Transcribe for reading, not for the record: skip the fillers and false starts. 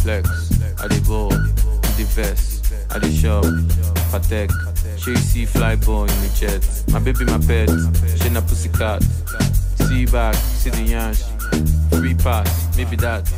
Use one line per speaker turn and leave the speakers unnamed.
flex, I dey ball, in the vest, I dey shop, Patek, she see fly ball in the jet. My baby, my pet, she na pussycat. See back, see the yansh, free pass, maybe that.